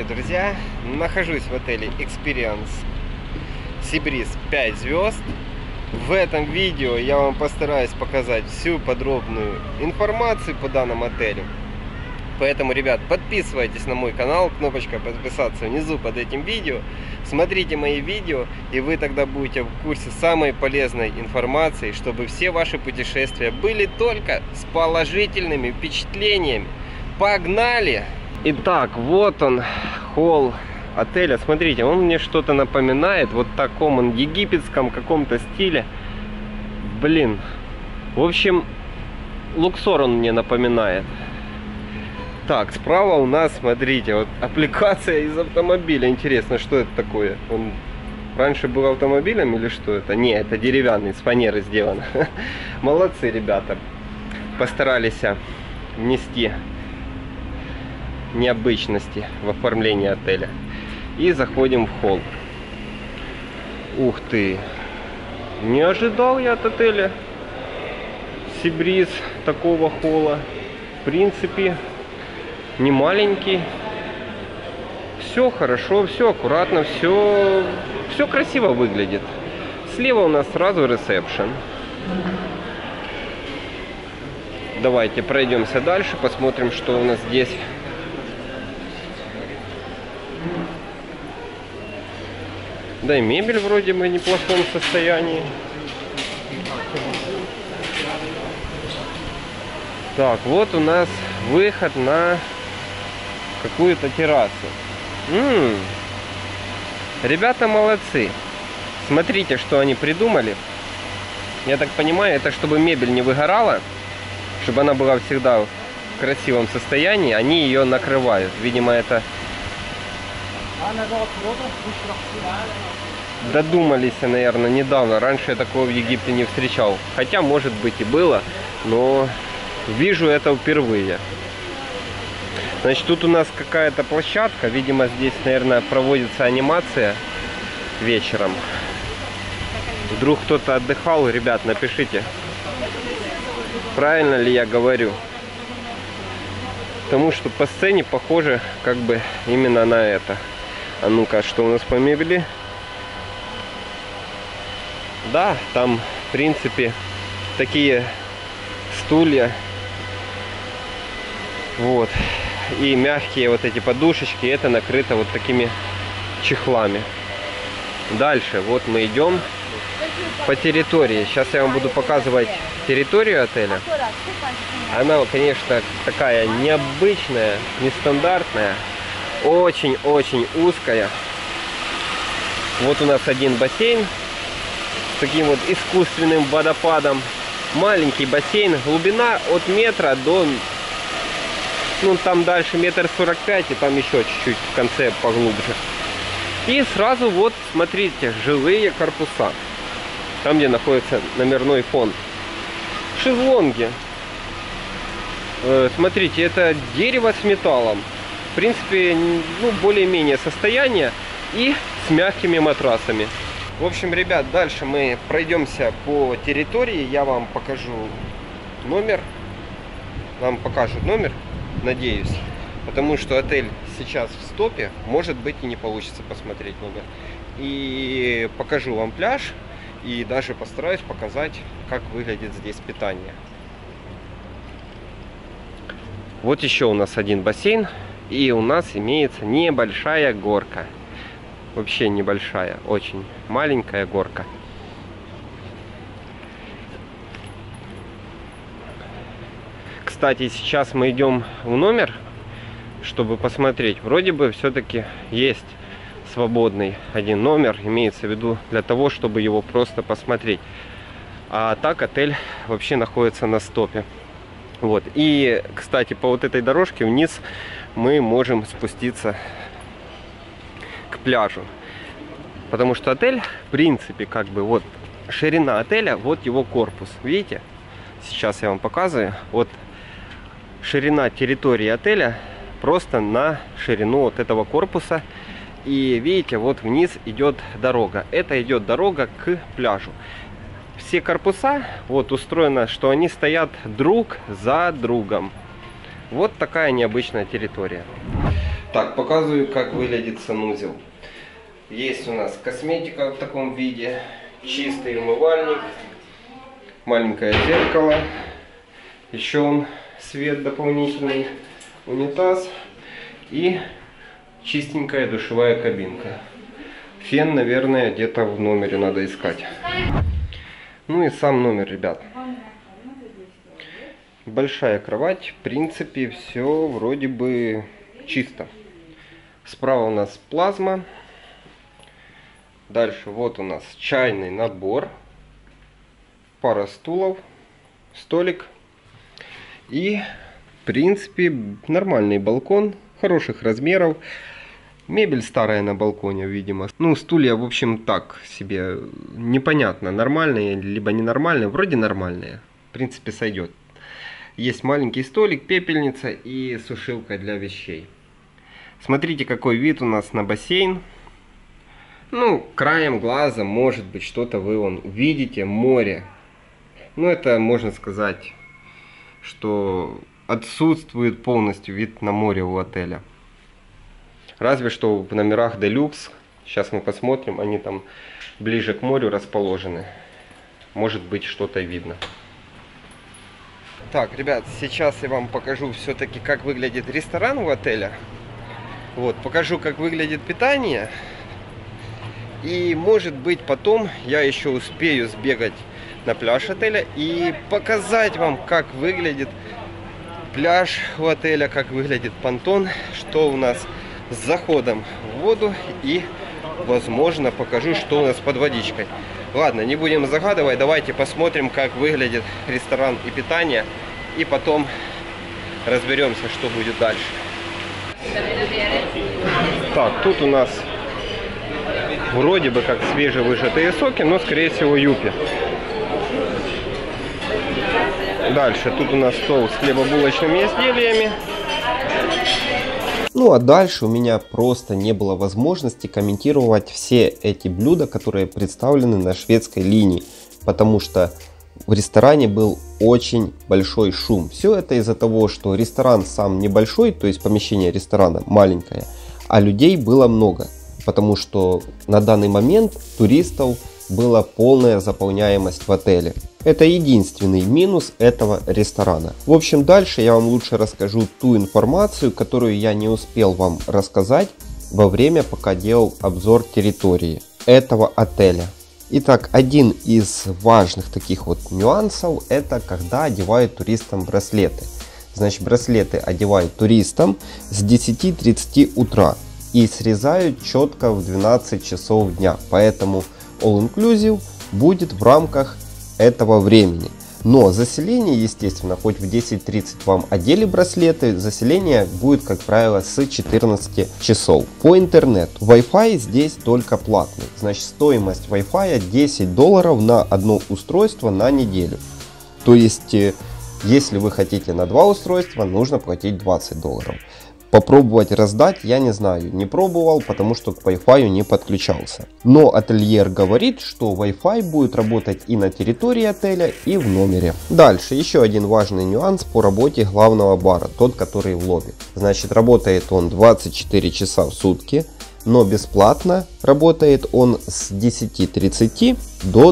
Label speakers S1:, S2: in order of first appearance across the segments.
S1: друзья! Нахожусь в отеле Experience Сибриз 5 звезд. В этом видео я вам постараюсь показать всю подробную информацию по данному отелю. Поэтому, ребят, подписывайтесь на мой канал, кнопочка подписаться внизу под этим видео. Смотрите мои видео, и вы тогда будете в курсе самой полезной информации, чтобы все ваши путешествия были только с положительными впечатлениями. Погнали! Итак, вот он, холл отеля. Смотрите, он мне что-то напоминает. Вот таком он египетском каком-то стиле. Блин. В общем, Луксор он мне напоминает. Так, справа у нас, смотрите, вот аппликация из автомобиля. Интересно, что это такое? Он раньше был автомобилем или что это? Не, это деревянный, с фанеры сделан. Молодцы, ребята. Постарались внести необычности в оформлении отеля. И заходим в холл. Ух ты! Не ожидал я от отеля Сибриз такого холла. В принципе, не маленький. Все хорошо, все аккуратно, все красиво выглядит. Слева у нас сразу ресепшн. Давайте пройдемся дальше, посмотрим, что у нас здесь. Да и мебель вроде бы в неплохом состоянии. Так, вот у нас выход на какую-то террасу. Ребята молодцы. Смотрите, что они придумали. Я так понимаю, это чтобы мебель не выгорала, чтобы она была всегда в красивом состоянии. Они ее накрывают. Видимо, это додумались, наверное, недавно. Раньше я такого в Египте не встречал. Хотя, может быть, и было, но вижу это впервые. Значит, тут у нас какая-то площадка. Видимо, здесь, наверное, проводится анимация вечером. Вдруг кто-то отдыхал. Ребят, напишите, правильно ли я говорю. Потому что по сцене похоже как бы именно на это. А ну-ка, что у нас по мебели? Да, там, в принципе, такие стулья. Вот. И мягкие вот эти подушечки. Это накрыто вот такими чехлами. Дальше, вот мы идем по территории. Сейчас я вам буду показывать территорию отеля. Она, конечно, такая необычная, нестандартная. Очень-очень узкая. Вот у нас один бассейн с таким вот искусственным водопадом. Маленький бассейн. Глубина от метра до... Ну, там дальше 1,45 м. И там еще чуть-чуть в конце поглубже. И сразу вот, смотрите, жилые корпуса. Там, где находится номерной фонд. Шезлонги. Смотрите, это дерево с металлом. В принципе, ну, более-менее состояние. И с мягкими матрасами. В общем, ребят, дальше мы пройдемся по территории. Я вам покажу номер. Нам покажут номер, надеюсь. Потому что отель сейчас в стопе. Может быть, и не получится посмотреть номер. И покажу вам пляж. И даже постараюсь показать, как выглядит здесь питание. Вот еще у нас один бассейн. И у нас имеется небольшая горка. Вообще небольшая, очень маленькая горка. Кстати, сейчас мы идем в номер, чтобы посмотреть. Вроде бы все-таки есть свободный один номер. Имеется в виду для того, чтобы его просто посмотреть. А так отель вообще находится на стопе. Вот. И, кстати, по вот этой дорожке вниз мы можем спуститься к пляжу. Потому что отель, в принципе, как бы вот ширина отеля, вот его корпус. Видите? Сейчас я вам показываю. Вот ширина территории отеля просто на ширину вот этого корпуса. И видите, вот вниз идет дорога. Это идет дорога к пляжу. Все корпуса вот устроено, что они стоят друг за другом. Вот такая необычная территория. Так, показываю, как выглядит санузел. Есть у нас косметика в таком виде, чистый умывальник, маленькое зеркало, еще он свет дополнительный, унитаз и чистенькая душевая кабинка. Фен, наверное, где-то в номере надо искать. Ну и сам номер, ребят. Большая кровать, в принципе, все вроде бы чисто. Справа у нас плазма. Дальше вот у нас чайный набор. Пара стулов, столик. И, в принципе, нормальный балкон, хороших размеров. Мебель старая на балконе, видимо. Ну, стулья, в общем, так себе. Непонятно, нормальные, либо ненормальные. Вроде нормальные. В принципе, сойдет. Есть маленький столик, пепельница и сушилка для вещей. Смотрите, какой вид у нас на бассейн. Ну, краем глаза, может быть, что-то вы вон увидите. Море. Ну, это можно сказать, что отсутствует полностью вид на море у отеля. Разве что в номерах Deluxe, сейчас мы посмотрим, они там ближе к морю расположены. Может быть, что-то видно. Так, ребят, сейчас я вам покажу все-таки, как выглядит ресторан у отеля. Вот, покажу, как выглядит питание. И, может быть, потом я еще успею сбегать на пляж отеля и показать вам, как выглядит пляж у отеля, как выглядит понтон, что у нас с заходом в воду, и, возможно, покажу, что у нас под водичкой. Ладно, не будем загадывать, давайте посмотрим, как выглядит ресторан и питание, и потом разберемся, что будет дальше. Так, тут у нас вроде бы как свежевыжатые соки, но, скорее всего, юпи. Дальше тут у нас стол с хлебобулочными изделиями.
S2: Ну а дальше у меня просто не было возможности комментировать все эти блюда, которые представлены на шведской линии, потому что в ресторане был очень большой шум. Все это из-за того, что ресторан сам небольшой, то есть помещение ресторана маленькое, а людей было много, потому что на данный момент туристов была полная заполняемость в отеле. Это единственный минус этого ресторана. В общем, дальше я вам лучше расскажу ту информацию, которую я не успел вам рассказать во время, пока делал обзор территории этого отеля. Итак, один из важных таких вот нюансов, это когда одевают туристам браслеты. Значит, браслеты одевают туристам с 10:30 утра и срезают четко в 12 часов дня. Поэтому All Inclusive будет в рамках этого времени. Но заселение, естественно, хоть в 10:30 вам одели браслеты, заселение будет, как правило, с 14 часов. По интернету. Wi-Fi здесь только платный. Значит, стоимость Wi-Fi $10 на одно устройство на неделю. То есть, если вы хотите на 2 устройства, нужно платить $20. Попробовать раздать я не знаю, не пробовал, потому что к Wi-Fi не подключался. Но ательер говорит, что Wi-Fi будет работать и на территории отеля, и в номере. Дальше еще один важный нюанс по работе главного бара, тот, который в лобби. Значит, работает он 24 часа в сутки, но бесплатно работает он с 10:30 до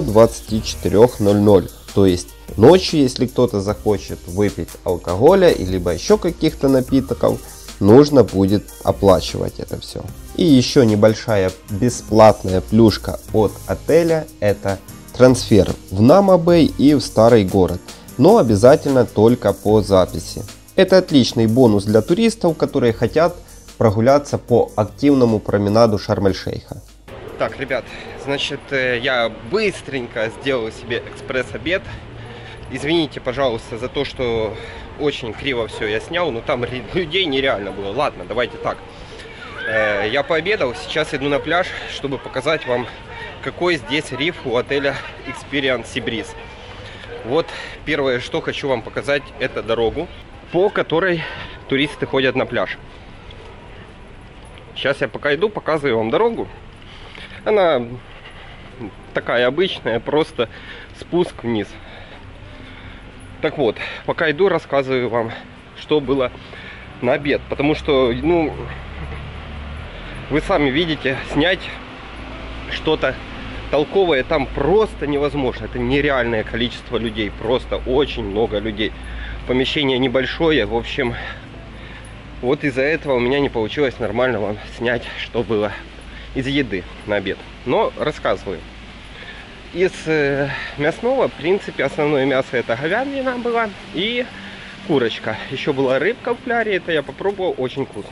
S2: 24:00. То есть ночью, если кто-то захочет выпить алкоголя, либо еще каких-то напитков, нужно будет оплачивать это все. И еще небольшая бесплатная плюшка от отеля — это трансфер в Намабэй и в старый город, но обязательно только по записи. Это отличный бонус для туристов, которые хотят прогуляться по активному променаду Шарм-эль-Шейха.
S1: Так, ребят, значит, я быстренько сделал себе экспресс-обед. Извините, пожалуйста, за то, что очень криво все я снял, но там людей нереально было. Ладно, давайте так. Я пообедал, сейчас иду на пляж, чтобы показать вам, какой здесь риф у отеля Experience Sea Breeze. Вот первое, что хочу вам показать, это дорогу, по которой туристы ходят на пляж. Сейчас я пока иду, показываю вам дорогу. Она такая обычная, просто спуск вниз. Так вот, пока иду, рассказываю вам, что было на обед. Потому что, ну, Вы сами видите, снять что-то толковое там просто невозможно. Это нереальное количество людей, просто очень много людей. Помещение небольшое, в общем, вот из-за этого у меня не получилось нормально вам снять, что было из еды на обед. Но рассказываю. Из мясного, в принципе, основное мясо это говядина была и курочка. Еще была рыбка в кляре, это я попробовал, очень вкусно.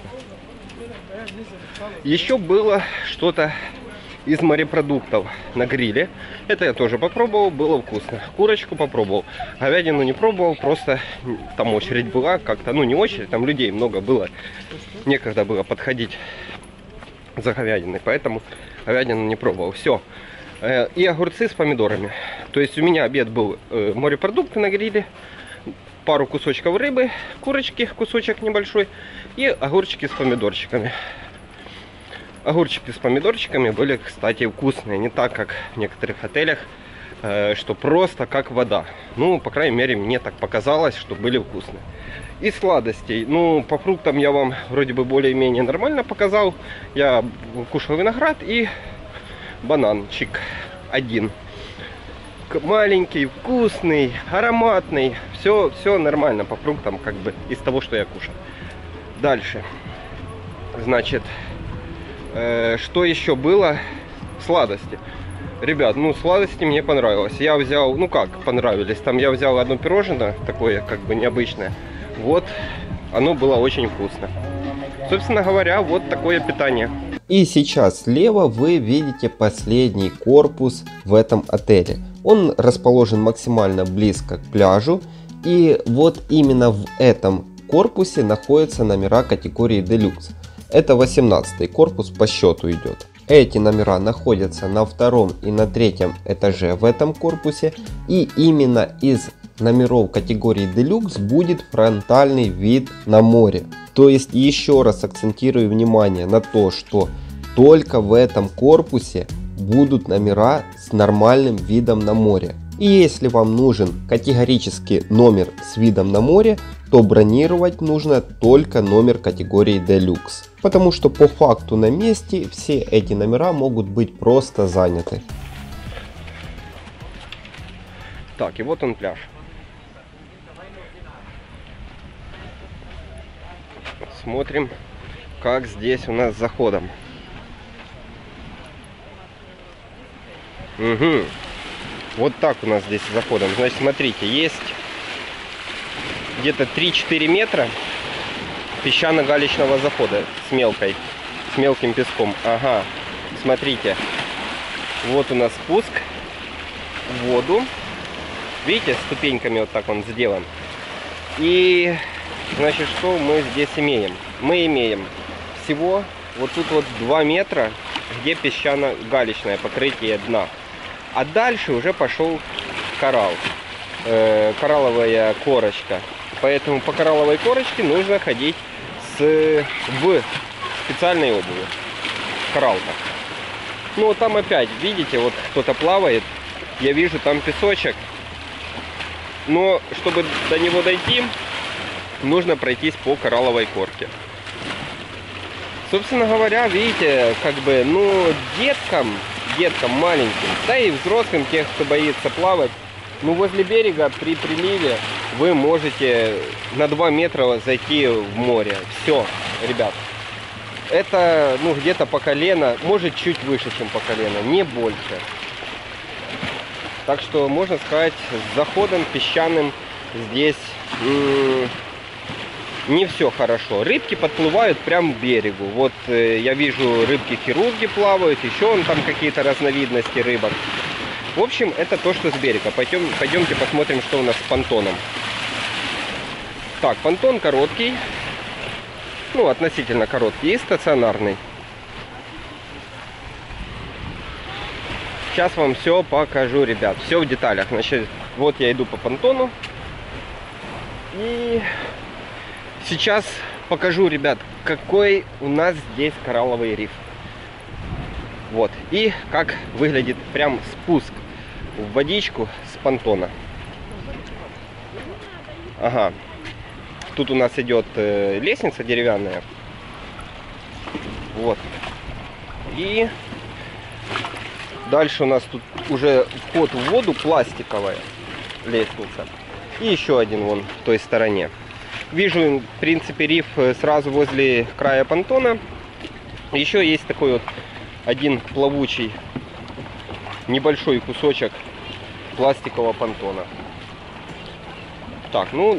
S1: Еще было что-то из морепродуктов на гриле. Это я тоже попробовал, было вкусно. Курочку попробовал, говядину не пробовал, просто там очередь была как-то, ну не очередь, там людей много было. Некогда было подходить за говядиной, поэтому говядину не пробовал. Все. И огурцы с помидорами. То есть у меня обед был морепродукты на гриле, пару кусочков рыбы, курочки, кусочек небольшой и огурчики с помидорчиками. Огурчики с помидорчиками были, кстати, вкусные. Не так, как в некоторых отелях, что просто как вода. Ну, по крайней мере, мне так показалось, что были вкусные. И сладостей. Ну, по фруктам я вам вроде бы более-менее нормально показал. Я кушал виноград и бананчик один. Маленький, вкусный, ароматный. Все нормально по фруктам, как бы, из того, что я кушал. Дальше. Значит, что еще было? Сладости. Ребят, ну сладости мне понравилось. Я взял, ну как понравились, там я взял одно пирожное, такое как бы необычное. Вот, оно было очень вкусно. Собственно говоря, вот такое питание.
S2: И сейчас слева вы видите последний корпус в этом отеле. Он расположен максимально близко к пляжу. И вот именно в этом корпусе находятся номера категории Deluxe. Это 18-й корпус по счету идет. Эти номера находятся на втором и на третьем этаже в этом корпусе. И именно из номеров категории Deluxe будет фронтальный вид на море. То есть еще раз акцентирую внимание на то, что только в этом корпусе будут номера с нормальным видом на море. И если вам нужен категорически номер с видом на море, то бронировать нужно только номер категории Deluxe. Потому что по факту на месте все эти номера могут быть просто заняты.
S1: Так, и вот он пляж. Смотрим, как здесь у нас с заходом. Угу. Вот так у нас здесь с заходом. Значит, смотрите, есть где-то 3-4 метра песчано-галечного захода с мелким песком. Ага, смотрите, вот у нас спуск в воду. Видите, ступеньками вот так он сделан. И, значит, что мы здесь имеем? Мы имеем всего вот тут вот 2 метра, где песчано-галечное покрытие дна. А дальше уже пошел коралл, коралловая корочка. Поэтому по коралловой корочке нужно ходить в специальной обуви. Коралл-то. Ну вот там опять, видите, вот кто-то плавает. Я вижу там песочек. Но чтобы до него дойти, нужно пройтись по коралловой корке. Собственно говоря, видите, как бы, ну, деткам маленьким, да и взрослым, тех, кто боится плавать, ну, возле берега при приливе вы можете на 2 метра зайти в море. Все, ребят. Это, ну, где-то по колено, может, чуть выше, чем по колено, не больше. Так что, можно сказать, с заходом песчаным здесь не все хорошо. Рыбки подплывают прямо к берегу. Вот я вижу, рыбки-хирурги плавают, еще вон там какие-то разновидности рыбок. В общем, это то, что с берега. Пойдемте посмотрим, что у нас с понтоном. Так, понтон короткий. Ну, относительно короткий и стационарный. Сейчас вам все покажу, ребят. Все в деталях. Значит, вот я иду по понтону. И сейчас покажу, ребят, какой у нас здесь коралловый риф. Вот. И как выглядит прям спуск в водичку с понтона. Ага. Тут у нас идет лестница деревянная. Вот. И дальше у нас тут уже вход в воду, пластиковая лестница. И еще один вон в той стороне. Вижу, в принципе, риф сразу возле края понтона. Еще есть такой вот один плавучий небольшой кусочек пластикового понтона. Так, ну,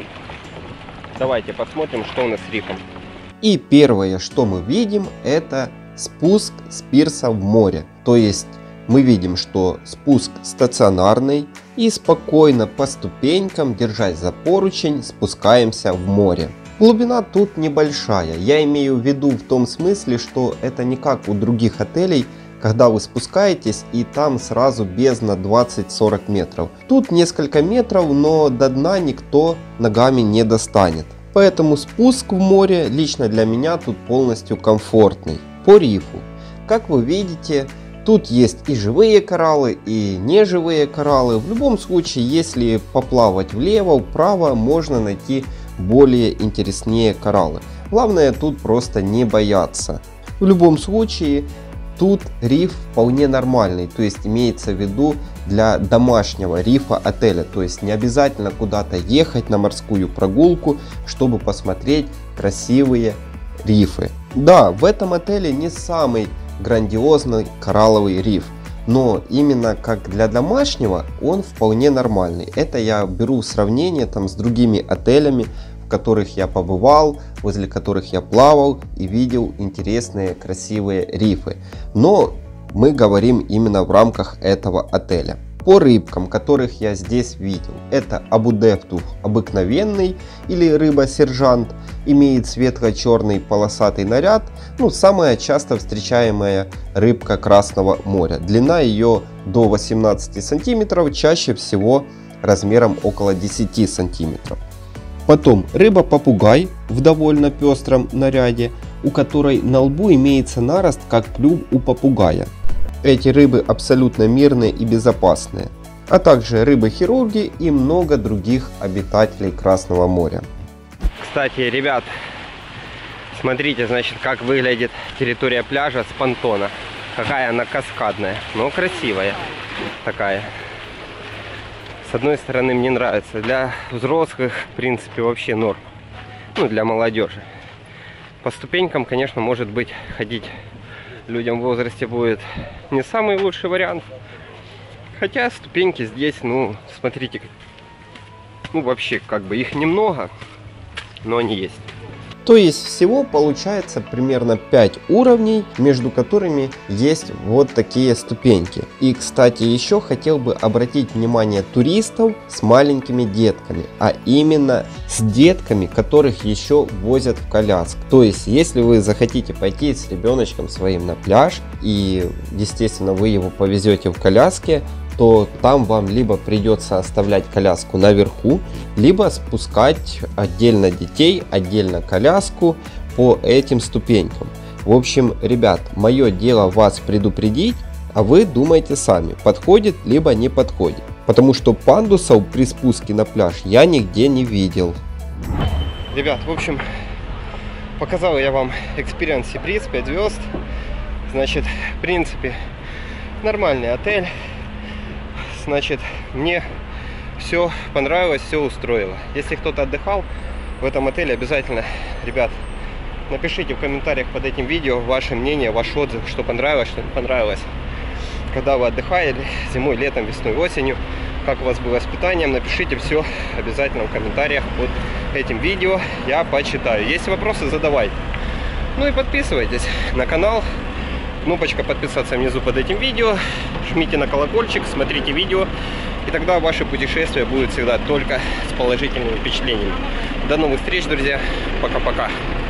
S1: давайте посмотрим, что у нас с рифом.
S2: И первое, что мы видим, это спуск с пирса в море. То есть мы видим, что спуск стационарный, и спокойно по ступенькам, держась за поручень, спускаемся в море. Глубина тут небольшая. Я имею в виду в том смысле, что это не как у других отелей, когда вы спускаетесь и там сразу бездна 20-40 метров. Тут несколько метров, но до дна никто ногами не достанет. Поэтому спуск в море лично для меня тут полностью комфортный. По рифу, как вы видите, тут есть и живые кораллы, и неживые кораллы. В любом случае, если поплавать влево, вправо, можно найти более интереснее кораллы. Главное тут просто не бояться. В любом случае, тут риф вполне нормальный, то есть имеется в виду для домашнего рифа отеля. То есть не обязательно куда-то ехать на морскую прогулку, чтобы посмотреть красивые рифы. Да, в этом отеле не самый грандиозный коралловый риф, но именно как для домашнего он вполне нормальный. Это я беру в сравнение там с другими отелями, в которых я побывал, возле которых я плавал и видел интересные красивые рифы. Но мы говорим именно в рамках этого отеля. По рыбкам, которых я здесь видел, это абудефтух обыкновенный или рыба-сержант, имеет светло-черный полосатый наряд, самая часто встречаемая рыбка Красного моря. Длина ее до 18 сантиметров, чаще всего размером около 10 сантиметров. Потом рыба-попугай в довольно пестром наряде, у которой на лбу имеется нарост, как клюв у попугая. Эти рыбы абсолютно мирные и безопасные. А также рыбы-хирурги и много других обитателей Красного моря.
S1: Кстати, ребят, смотрите, значит, как выглядит территория пляжа с понтона. Какая она каскадная, но красивая такая. С одной стороны, мне нравится. Для взрослых, в принципе, вообще норм. Для молодежи. По ступенькам, конечно, может быть, ходить людям в возрасте будет не самый лучший вариант. Хотя ступеньки здесь, смотрите, вообще, как бы их немного, но они есть.
S2: То есть всего получается примерно 5 уровней, между которыми есть вот такие ступеньки. И, кстати, еще хотел бы обратить внимание туристов с маленькими детками, а именно с детками, которых еще возят в коляске. То есть, если вы захотите пойти с ребеночком своим на пляж, и, естественно, вы его повезете в коляске, то там вам либо придется оставлять коляску наверху, либо спускать отдельно детей, отдельно коляску по этим ступенькам. В общем, ребят, мое дело вас предупредить, а вы думайте сами, подходит либо не подходит. Потому что пандусов при спуске на пляж я нигде не видел.
S1: Ребят, в общем, показал я вам Experience Sea Breeze 5 звезд. Значит, в принципе, нормальный отель. Значит, мне все понравилось, все устроило. Если кто-то отдыхал в этом отеле, обязательно, ребят, напишите в комментариях под этим видео ваше мнение, ваш отзыв, что понравилось, что не понравилось. Когда вы отдыхали зимой, летом, весной, осенью, как у вас было с питанием, напишите все обязательно в комментариях под этим видео, я почитаю. Если вопросы, задавайте. И подписывайтесь на канал. Кнопочка подписаться внизу под этим видео. Жмите на колокольчик, смотрите видео. И тогда ваши путешествия будут всегда только с положительными впечатлениями. До новых встреч, друзья. Пока-пока.